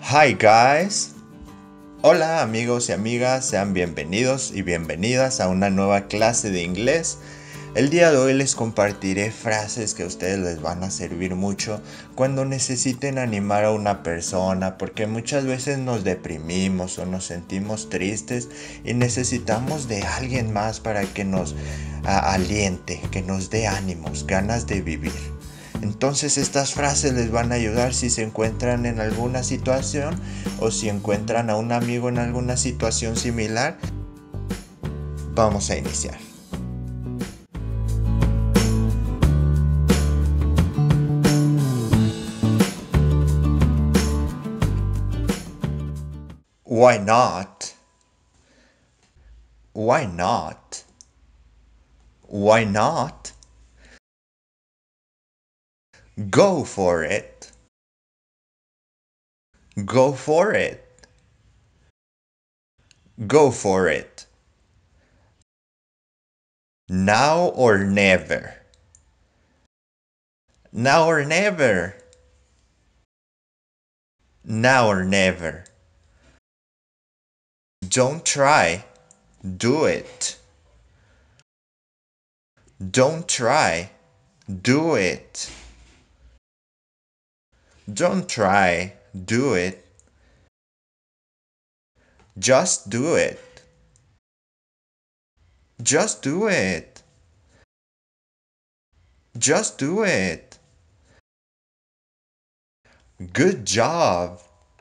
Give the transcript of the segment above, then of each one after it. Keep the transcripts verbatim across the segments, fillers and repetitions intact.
Hi guys. Hola amigos y amigas, sean bienvenidos y bienvenidas a una nueva clase de inglés. El día de hoy les compartiré frases que a ustedes les van a servir mucho cuando necesiten animar a una persona, porque muchas veces nos deprimimos o nos sentimos tristes y necesitamos de alguien más para que nos a, aliente, que nos dé ánimos, ganas de vivir. Entonces estas frases les van a ayudar si se encuentran en alguna situación o si encuentran a un amigo en alguna situación similar. Vamos a iniciar. Why not? Why not? Why not? Go for it. Go for it. Go for it. Now or never. Now or never. Now or never. Don't try. Do it. Don't try. Do it. Don't try. Do it. Just do it. Just do it. Just do it. Good job.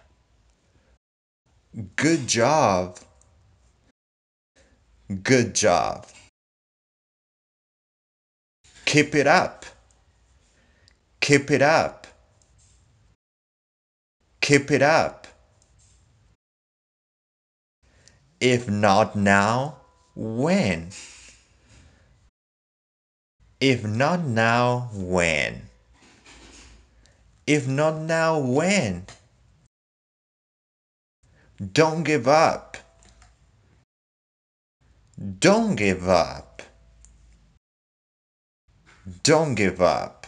Good job. Good job. Keep it up. Keep it up. Keep it up. If not now, when? If not now, when? If not now, when? Don't give up. Don't give up. Don't give up.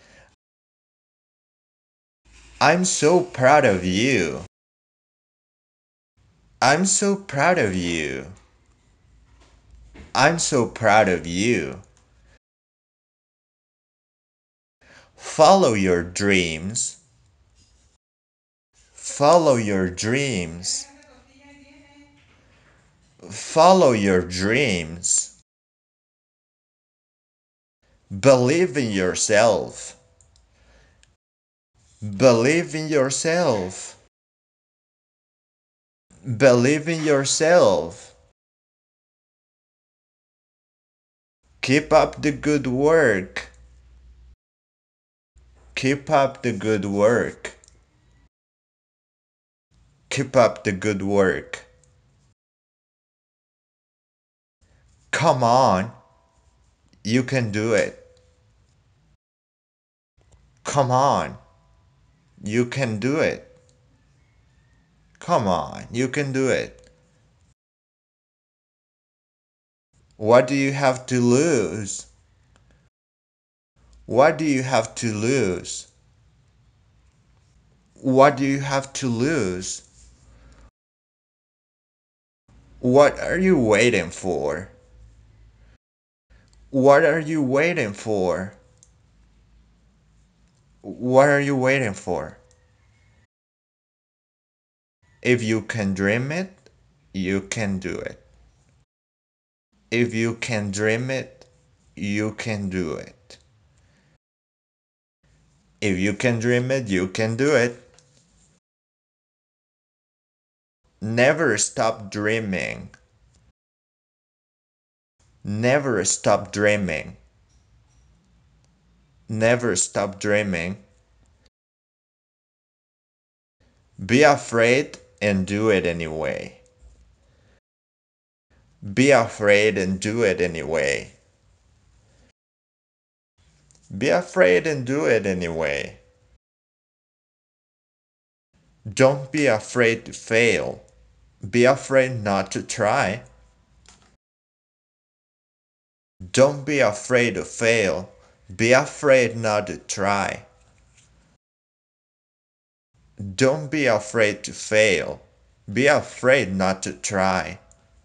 I'm so proud of you. I'm so proud of you. I'm so proud of you. Follow your dreams. Follow your dreams. Follow your dreams. Believe in yourself. Believe in yourself. Believe in yourself. Keep up the good work. Keep up the good work. Keep up the good work. Come on. You can do it. Come on. You can do it. Come on. You can do it. What do you have to lose? What do you have to lose? What do you have to lose? What are you waiting for? What are you waiting for? What are you waiting for? If you can dream it, you can do it. If you can dream it, you can do it. If you can dream it, you can do it. Never stop dreaming. Never stop dreaming. Never stop dreaming. Be afraid and do it anyway. Be afraid and do it anyway. Be afraid and do it anyway. Don't be afraid to fail. Be afraid not to try. Don't be afraid to fail. Be afraid not to try. Don't be afraid to fail. Be afraid not to try.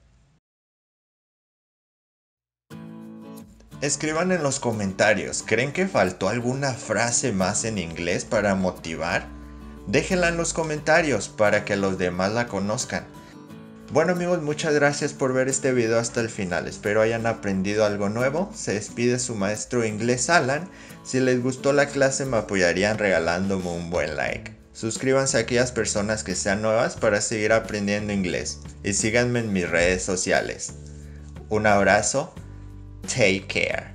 Escriban en los comentarios, ¿creen que faltó alguna frase más en inglés para motivar? Déjenla en los comentarios para que los demás la conozcan. Bueno amigos, muchas gracias por ver este video hasta el final, espero hayan aprendido algo nuevo. Se despide su maestro inglés Alan. Si les gustó la clase me apoyarían regalándome un buen like. Suscríbanse a aquellas personas que sean nuevas para seguir aprendiendo inglés y síganme en mis redes sociales. Un abrazo, take care.